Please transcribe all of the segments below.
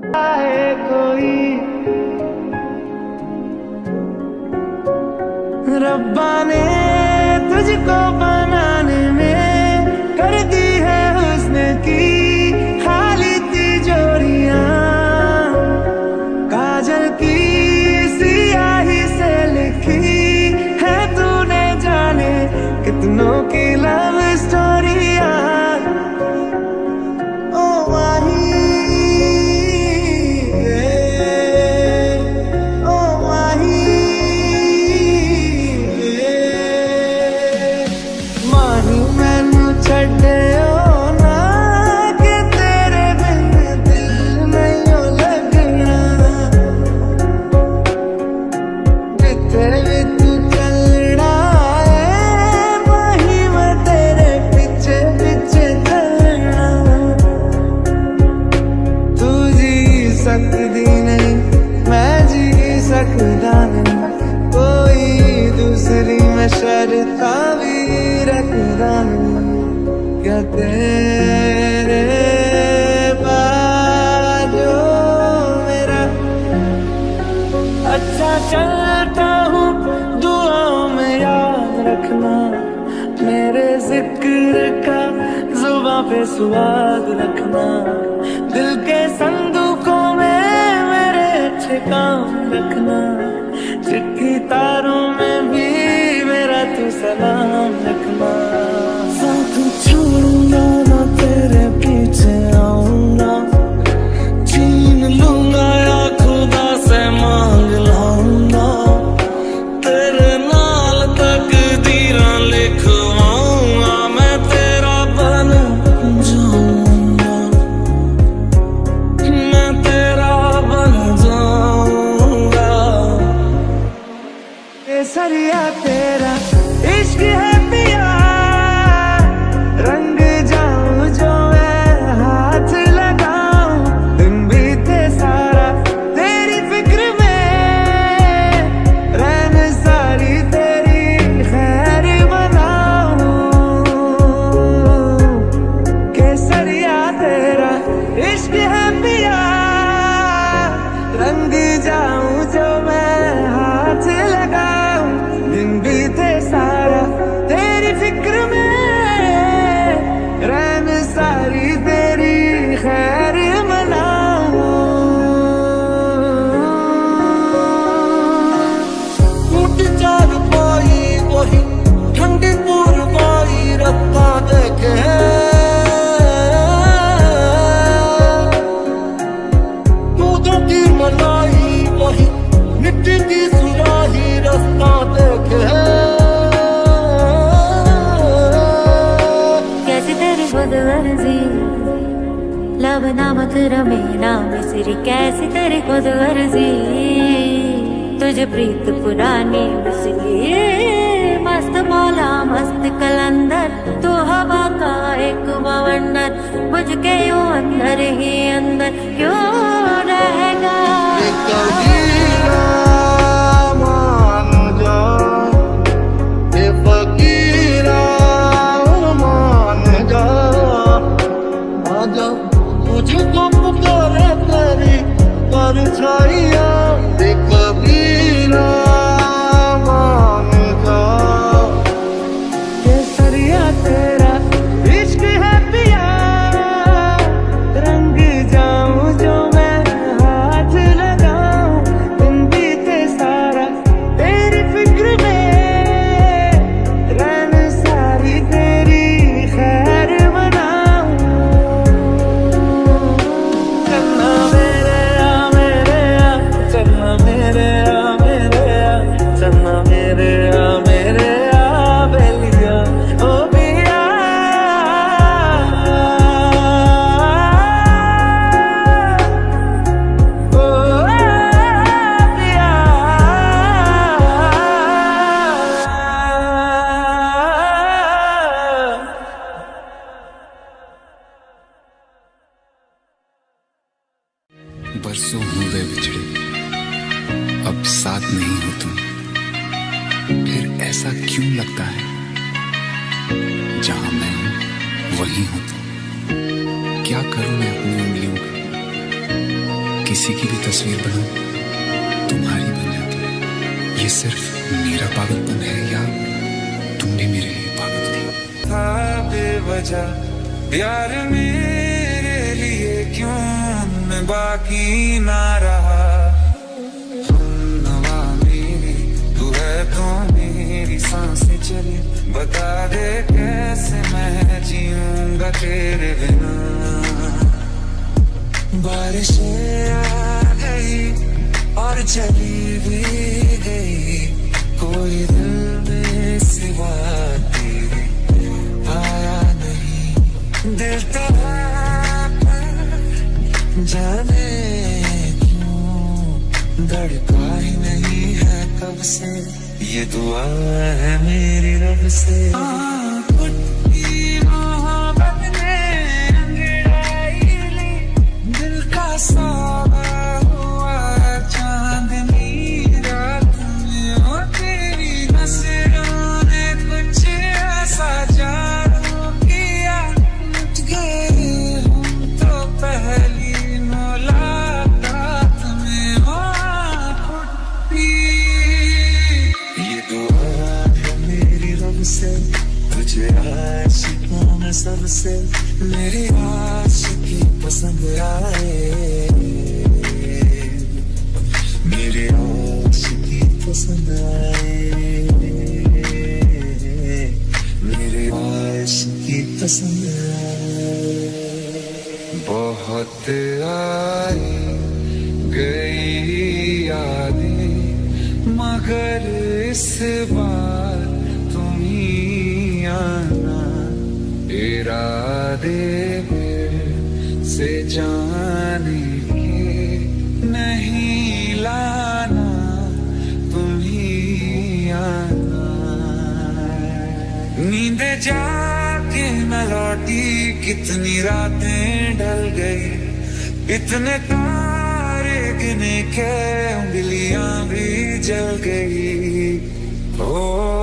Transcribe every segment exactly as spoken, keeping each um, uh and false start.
आए कोई रब्बा ने तुझको बनाने में कर दी है हुस्न की खाली तिजोरियां, काजल की सियाही से लिखी है तूने जाने कितनों की लव स्टोरियां। सकती नहीं मैं जी सकता नहीं, कोई दूसरी में शर्ता भी रखता नहीं। क्या तेरे बाजो मेरा अच्छा चलता हूँ, दुआओं में याद रखना मेरे जिक्र का जुबां पे स्वाद रखना। दिल के संदूकों में मेरे अच्छे काम रखना, चिट्ठी तारों में भी मेरा तू सलाम रखना। साथ छोड़ूंगा ना तेरे पीछे आऊंगा, छीन लूंगा या खुदा से मांग लाऊंगा, तेरे नाल तकदीरां लिखवाऊंगा, मैं तेरा बन जाऊंगा, मैं तेरा बन जाऊंगा। केसरिया तेरा इश्क है पिया, रंग जाऊं जो मैं हाथ लगाऊं, दिन बीते सारा तेरी फिक्र में, रैन सारी तेरी खैर बनाऊं। केसरिया तेरा इश्क है पिया, रंग जाऊं जो मैं हाथ लगाऊं, दिन बीते सारा तेरी फिक्र में, रैन सारी तेरी खैर मनाऊं। टूट चार पाई वही ठंडी पुरवाई रत्ता देखे, दूधों की मलाई वही मिट्टी की सुराही रास्ता देखे। कैसी तेरी खुदगर्जी लब नामक रमीना मिसरी, कैसी तेरी खुदगर्जी तुझे प्रीत पुरानी बिसरी। मस्त मौला मस्त कलंदर तू हवा का एक बवंडर, बुझ के यूं अंदर ही अंदर क्यों रहेगा। मान जा ये फकीरा मान जा, आजा मुझको पुकारे तेरी परछाइयां, ये कबीरा मान जा। केसरिया तेरा इश्क है पिया, रंग जाऊं जो मैं हाथ लगाऊं, दिन बीते सारा तेरी फिक्र में, रैन सारी तेरी खैर बनाऊं। चन्ना मेरे आ मेरे आ, चन्ना मेरे आ मेरे आ, चन्ना मेरे आ मेरे आ बेलिया ओ पिया। ओ पिया बरसों हो गए बिछड़े, अब साथ नहीं हो तुम, फिर ऐसा क्यों लगता है जहां मैं हूं वहीं हो तुम। क्या करूं मैं अपनी उंगलियों का, किसी की भी तस्वीर बनाऊं तुम्हारी बन जाती। ये सिर्फ मेरा पागलपन है या तुम भी मेरे लिए पागल थी? था बेवजह प्यार मेरे लिए क्यों मैं बाकी ना रहा। हमनवा मेरी तू है तो मेरी सांसें चली, बता दे कैसे मैं जीऊंगा तेरे बिना। बारिशें आ गई और चली भी गई, कोई दिल में सिवा तेरे आया नहीं। दिल तो जाने क्यों धड़का ही नहीं है कब से, ये दुआ है मेरी रब से। मोहब्बत ने अंगड़ाई ली, दिल का सावा हुआ चांदनी रात में। ओ तेरी नजरों ने कुछ ऐसा जादू किया, लुट गए हम तो पहली मुलाकात में। ओ ये दुआ है मेरी रब से, तुझे आशिकों में सबसे मेरी आशिकी पसंद आए, मेरी आशिकी पसंद आए, मेरी आशिकी पसंद आए। बहुत आई गई यादें मगर इस बार तुम ही आना, इरादे फिर से जाने के नहीं लाना, तुम ही आना। नींद जाके न लौटी कितनी रातें ढल गई, इतने तारे गिने के उंगलियां भी जल गई। ओ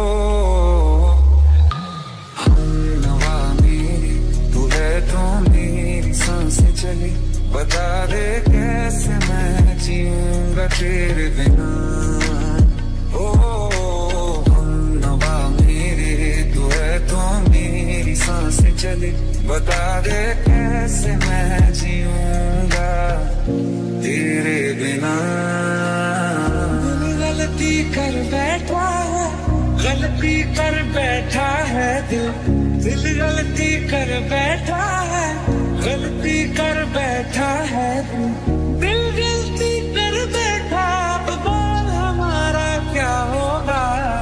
हमनवा मेरी तू है तो मेरी सांसें चली, बता दे कैसे मैं जीऊंगा तेरे बिना। ओ हमनवा मेरी तू है तो मेरी सांसें चली, बता दे कैसे मैं जीऊंगा तेरे बिना। गलती कर बैठा है, गलती कर बैठा है दिल, दिल गलती कर बैठा है, गलती कर बैठा है दिल, दिल गलती कर बैठा। अब बोल हमारा क्या होगा,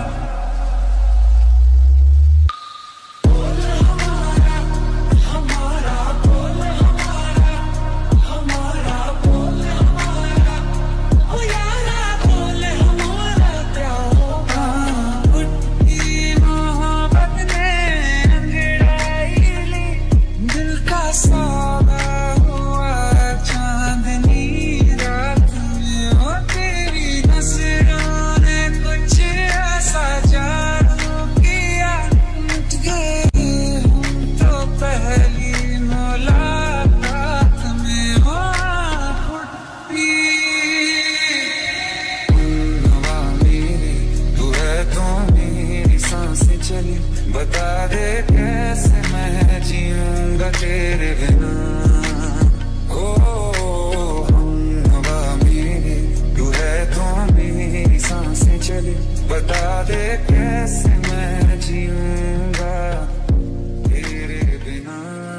बता दे कैसे मैं जीऊंगा तेरे बिना। ओ हमनवा मेरी तू है तो मेरी सांसें चली, बता दे कैसे मैं जीऊंगा तेरे बिना।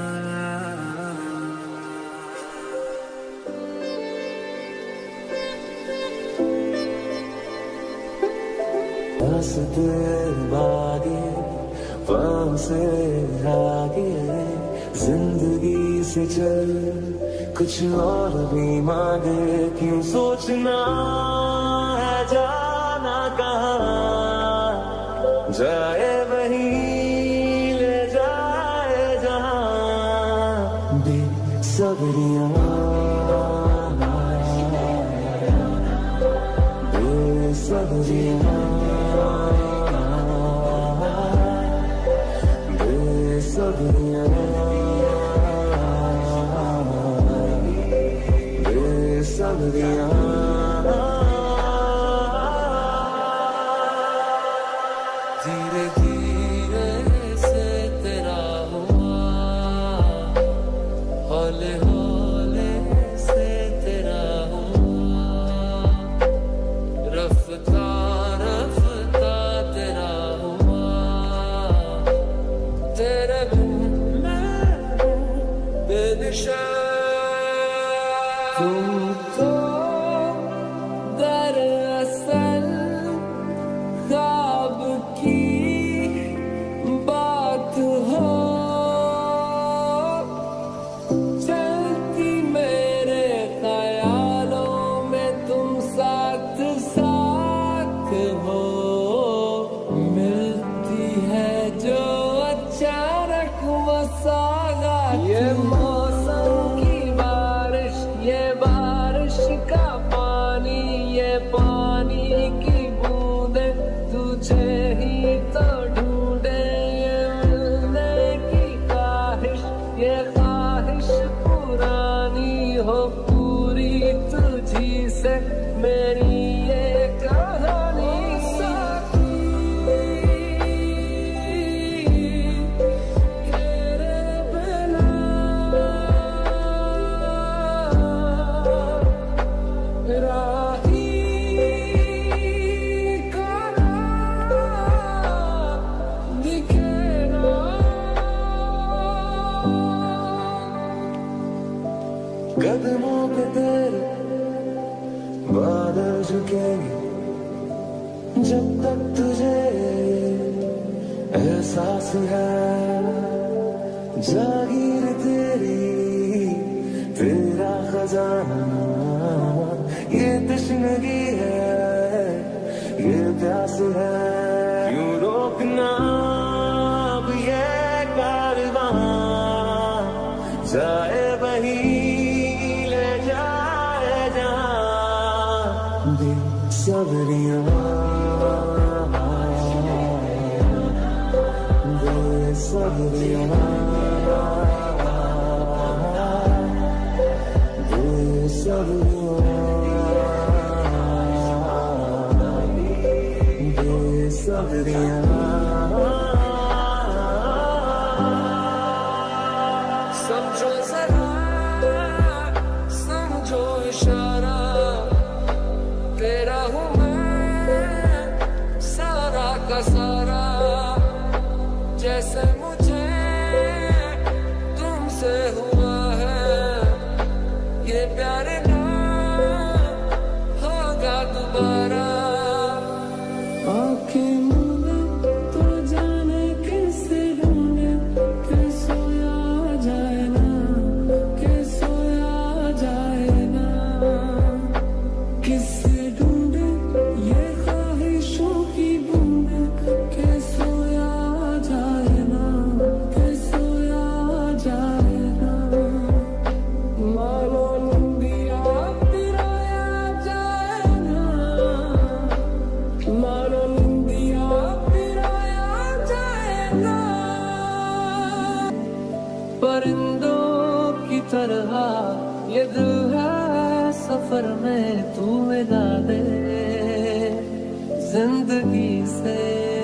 रास्ते बागे पाँव से आगे, जिंदगी से चल कुछ और भी मांगे, क्यों सोचना है जाना कहाँ, जाए वहीं ले जाए जहाँ। बेसब्रियाँ बेसब्रियाँ बेसब्रियाँ सबरियां धीरे धीरे से तेरा हुआ, हौले हौले से तेरा हुआ, रफ्ता रफ्ता तेरा हुआ, तेरे बिन मैं बेदिशा। तुम तो दरअसल ख्वाब की बात हो, चलती मेरे ख्यालों में तुम साथ साथ हो, मिलती है जो अचानक वो सौगात। ये मौसम की बारिश, ये बारिश का पानी, ये पानी की बूंदे तुझे ही तो ढूंढे, ये मिलने की ख्वाहिश, ये ख्वाहिश पुरानी हो पूरी तुझी से मेरी ये कहानी। कदमों पे तेरे बादल झुकेंगे जब तक तुझे एहसास है, जागीर तेरी तेरा खजाना, ये तश्नगी है, ये प्यास है, क्यों रोकना अब ये कारवां, जाए वही सबरियां दे सबरियां दे सबरियां दे सबरियां। समझो जरा समझो इशारा, तेरा हूँ मैं सारा का सारा, जैसे मुझे तुमसे हुआ है, ये प्यार ना होगा दोबारा। आँखें मूंदे तो जाने किसे ढूंढे, के सोया जाए ना, के सोया जाए ना, किस परिंदों की तरह ये दिल है सफर में, तू मिला दे जिंदगी से,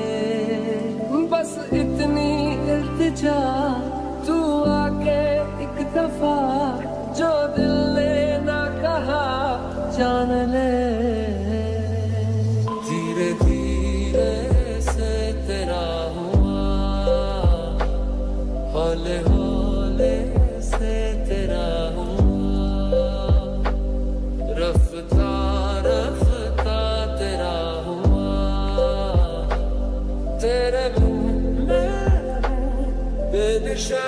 बस इतनी इल्तिजा तू आके एक दफा, जो दिल ने ना कहा जान ले। धीरे धीरे से तेरा हुआ, हौले हौले से तेरा हुआ, रफ्ता रफ्ता तेरा हुआ, तेरे बिन मैं बेदिशा।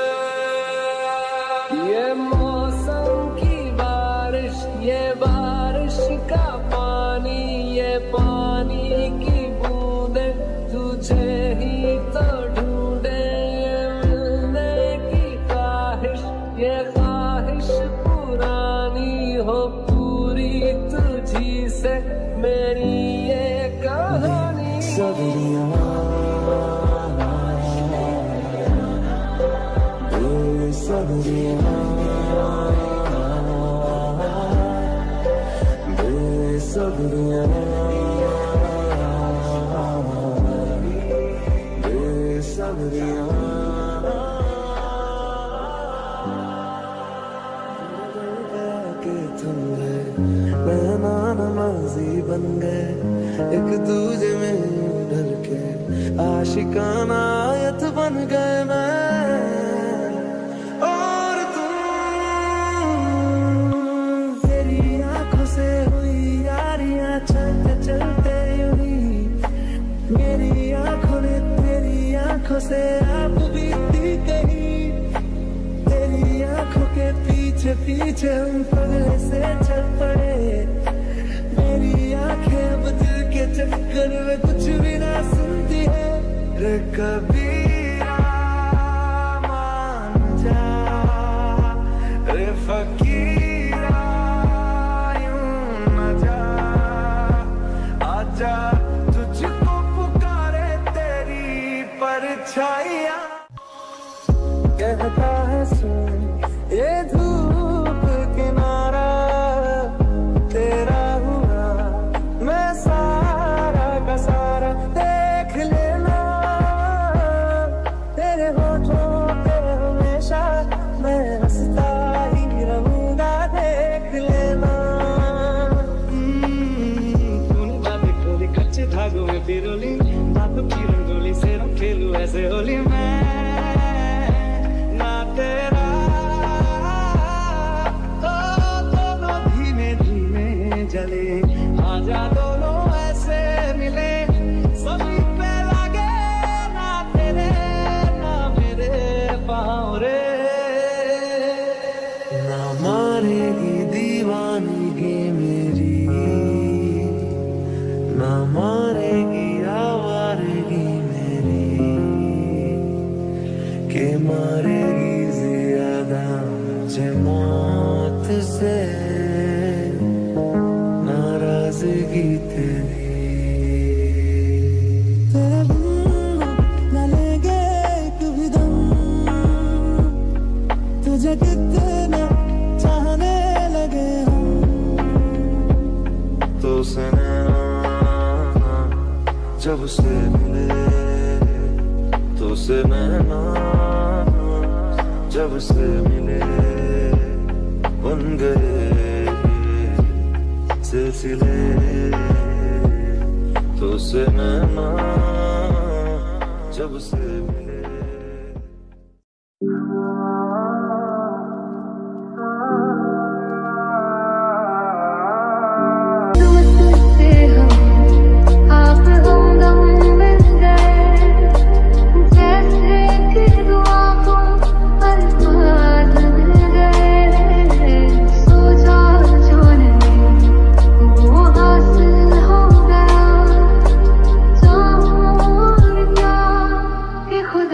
ये मौसम की बारिश, ये बारिश का पानी, ये पानी की बूंदे तुझे ही तो ढूंढे, ये ख्वाहिश पुरानी हो पूरी तुझी से मेरी ये कहानी। सबरियां सबरियां के थम गए, नैना नमाजी बन गए, एक दूजे में ढल के आशिकाना आयत बन गए मैं और तुम। तेरी आंखों से हुई यारियां चलते चलते यूं ही, मेरी आंखों ने तेरी आंखों से आप बीती कहीं, तेरी आंखों के पीछे पीछे हम पगले से चल पड़े, मेरी आंखें अब दिल के चक्कर में कुछ भी ना सुनती है। रे कबीरा मान जा, रे फकीरा यूं न जा, आजा तुझको पुकारे तेरी परछाइयां। कहता है सुन ये धूप किनारा तेरा हुआ, मैं सारा का सारा देख लेना, तेरे होठों पे हमेशा मैं हंसता ही रहूंगा, देख लेना। तूने बातें खोली कच्चे धागों में पिरोली, बातों की रंगोली से रंग खेलूं ऐसे होली मैं ना तेरा। ओ दोनों धीमे धीमे जले, आजा दोनों ऐसे मिले, सभी पे लगे ना तेरे ना मेरे पाँव रे। ना मारेगी दीवानगी मेरी, ना मारेगी आवारगी मेरी, के मारेगी ज्यादा मुझे मौत से नाराजगी तेरी। तेरे बिन न लेंगे एक भी दम, तुझे कितना चाहने लगे हम, तो से नैना जब से मिले, तो से नैना जब से मिले, बन गए सिलसिले, तो से नैना जब से मिले। खुद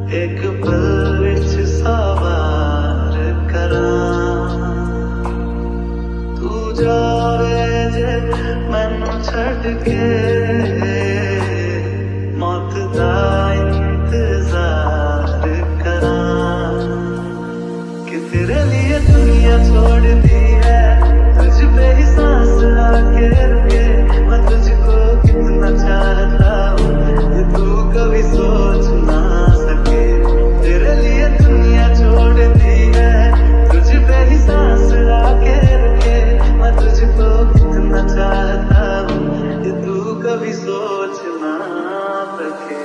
एक पल विच सवार करां तू जावे जे मैनू छड्ड के मौत दा इंतजार करां कि तेरे लिए दुनिया छोड़ दी है तुझ पे ही सांस आके रुके मैं तुझको कितना चाहता हूँ ये तू कभी सोच ना सके तेरे लिए दुनिया छोड़ दी है तुझ पे ही सांस आके रुके मैं तुझको कितना चाहता हूँ ये तू कभी सोच ना सके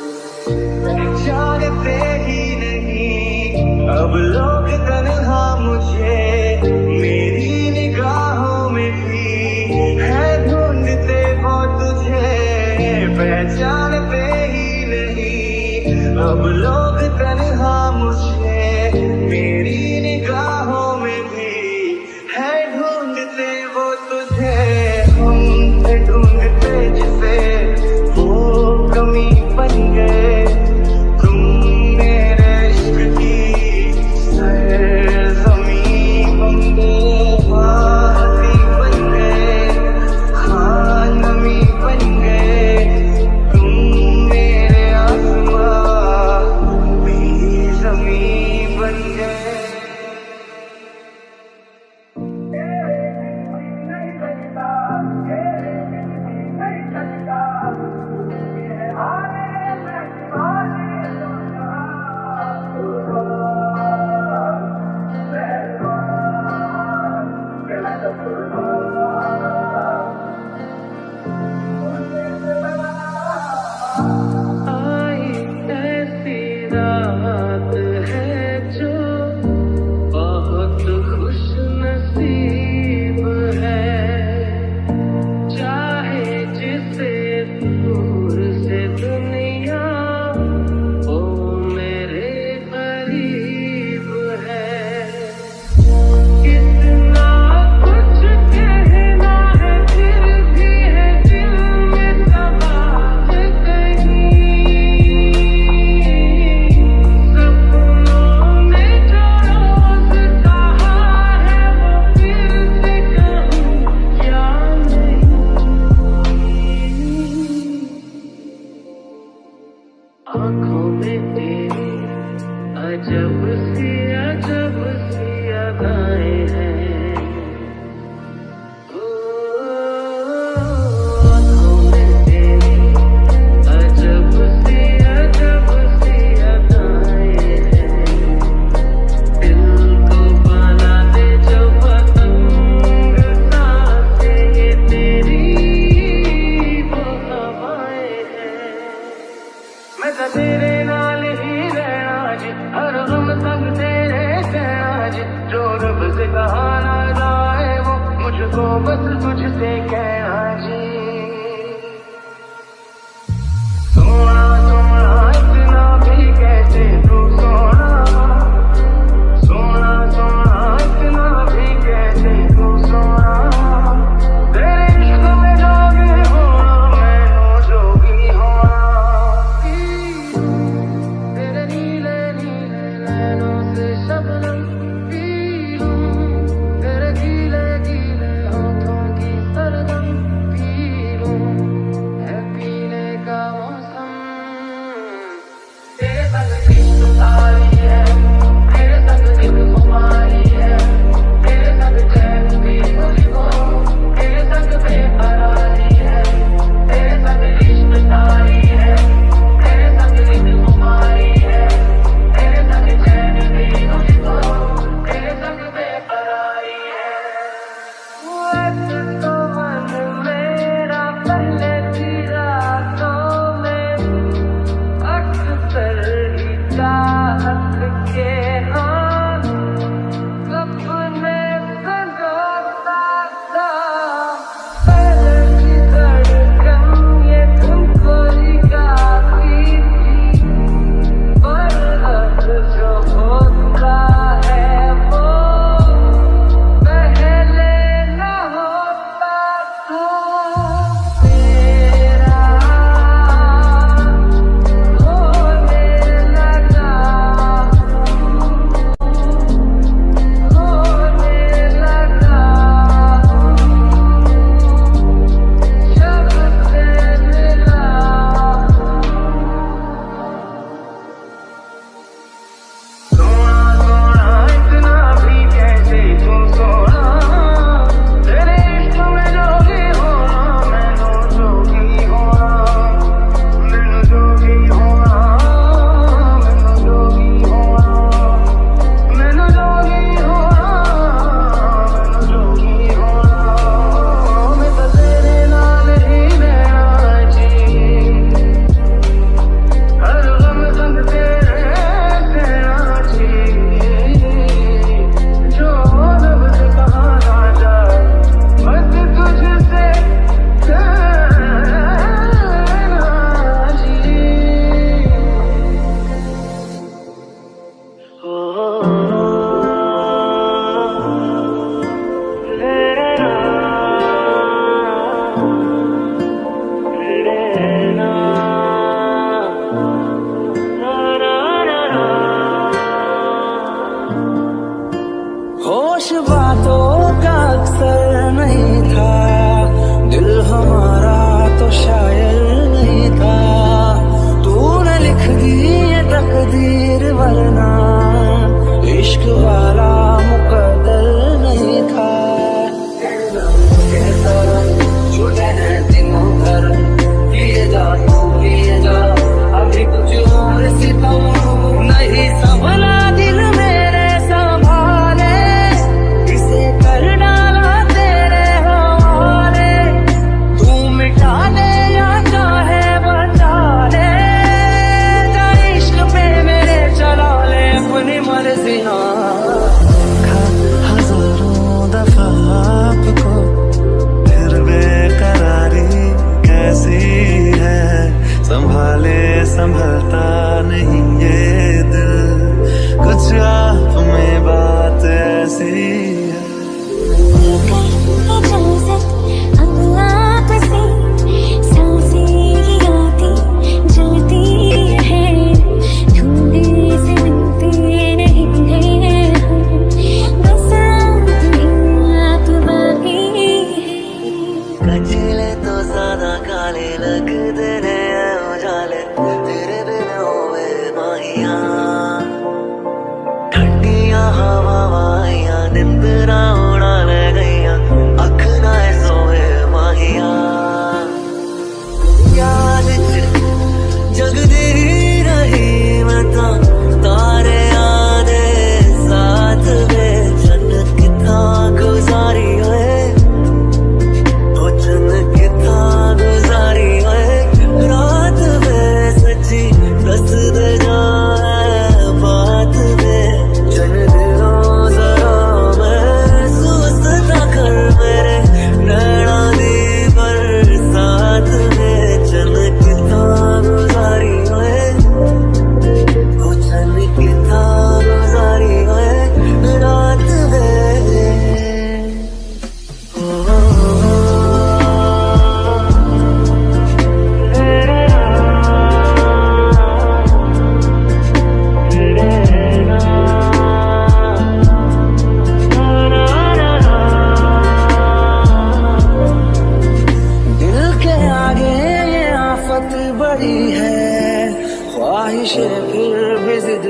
जानते ही नहीं अब लोग तन्हा मुझे मेरी निगाहों में भी है ढूंढते वो तुझे पहचानते ही नहीं अब लोग तन्हा मुझे मेरी निगाहों में भी है ढूंढते वो तुझे हम थे ढूंढते जिसे वो कमी बन गए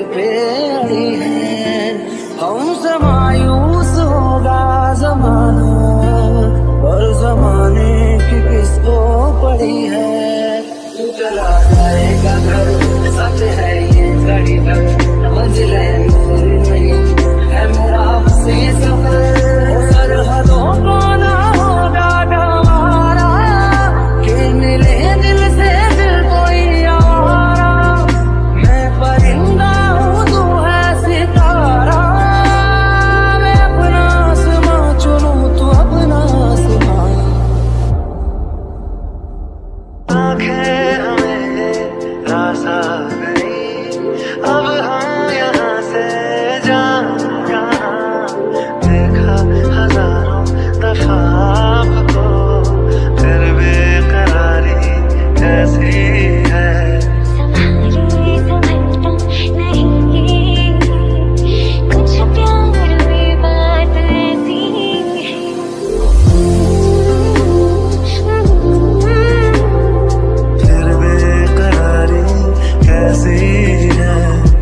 पे अड़ी है। हमसे मायूस होगा जमाना और जमाने की किसको पड़ी है। तू चला जाएगा घर सच है ये घड़ी तक मंजिलें नहीं है मेरा से सफर। सरहदों को ना होगा गवारा कि मिले दिल से दिल कोई आवारा। मैं परिंदा हूँ तू है सितारा। मैं अपना आसमां चुनूं तू अपना आसमां। आंखें हमें रासा गई अब हम यहाँ से जाना। देखा हजारों दफा आपको फिर बेकरारी कैसी है। संभाले संभलता नहीं कुछ प्यार में बात ऐसी है। फिर बेकरारी कैसी है।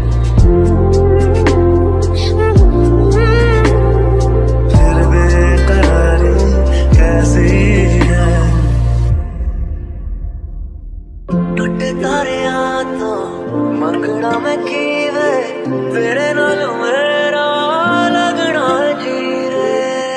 फिर बेकरारी कैसी है। टुट तारिया तो मंगना मैं कीवे तेरे नाल मेरा लगना जी रे।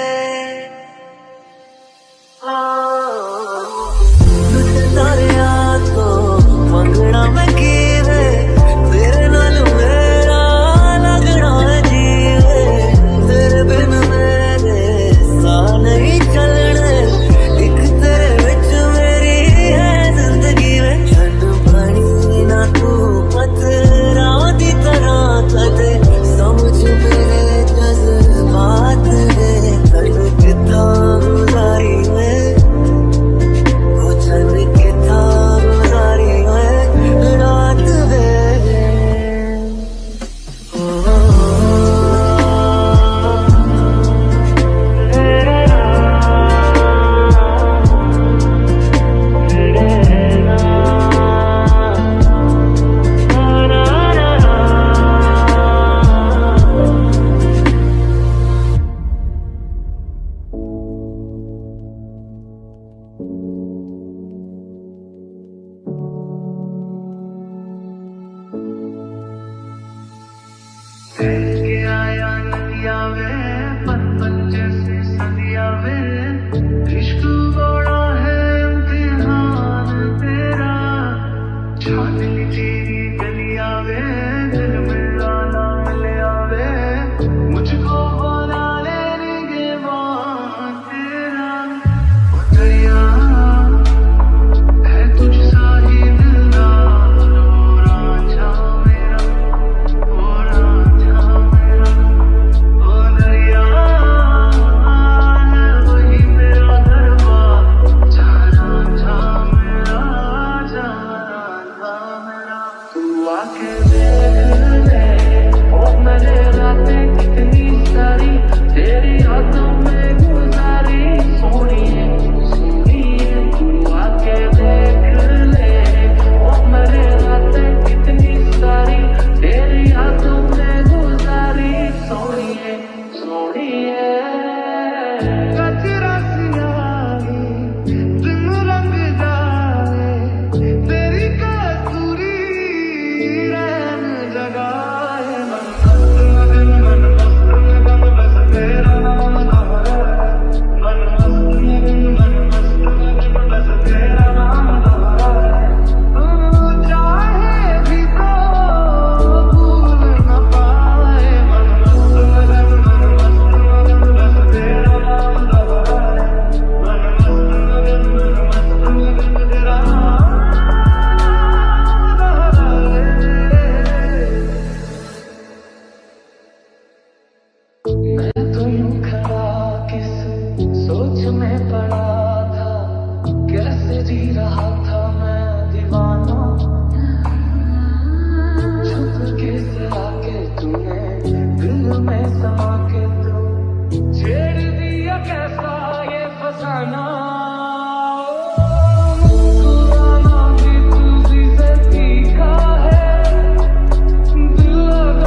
टुट तारिया तो मंगना मैं कीवे तेरे नाल मेरा लगना जी रे। तेरे बिन मेरे साह नहीं चलने एक तेरे विच मेरी है जिंदगी में। छंड पानी ना तू पत्थरा दी तरह कदे समझ मेरे जज्बात है। तन कितना गुजारी है वो छन कितना गुजारी है रात वे। के आया नदिया वे पल पल जैसे सदिया वे। इश्क बड़ा है इम्तिहान तेरा छान ली तेरी गलिया वे। दिल मेरा ना मिले आवे मुझको बना ले निगहबान तेरा। ओ दरिया है तुझ सा ही दिलदार ओ रांझा मेरा ओ रांझा मेरा। ओ दरिया है वही मेरा दरबार जा रांझा मेरा जा रांझा मेरा। तू आके देख ले ओ मेरे रातें कितनी सारी तेरी यादों में गुजारी। सोनिए सोनिए तू आके देख ले ओ मेरे रातें कितनी सारी तेरी यादों में गुजारी। सोनिए सोनिए गजरा सियाही दिन रंग जाए तेरी कसूरी रैन जगाए। मन मस्त मगन मन मस्त मगन बस तेरा नाम दोहराए। मन मस्त मगन मन मस्त मगन बस तेरा नाम दोहराए। तू चाहे भी तो भूल न पाए। मन मस्त मगन मन मस्त मगन बस तेरा नाम दोहराए। मन मस्त मगन मन मस्त मगन तेरा नाम दोहराए। मैं तो यूं खड़ा किस सोच में पड़ा था कैसे जी रहा था मैं दीवाना। चुपके से आके तूने दिल में समा के तू छेड़ दिया कैसा ये फसाना। मुस्कुराना भी तुझी से सीखा है दिल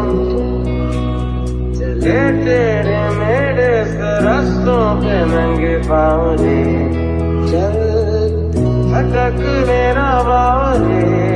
चले तेरे मेरे से रास्तों पे नंगे पाँव रे, चल भटक मेरा बावरे।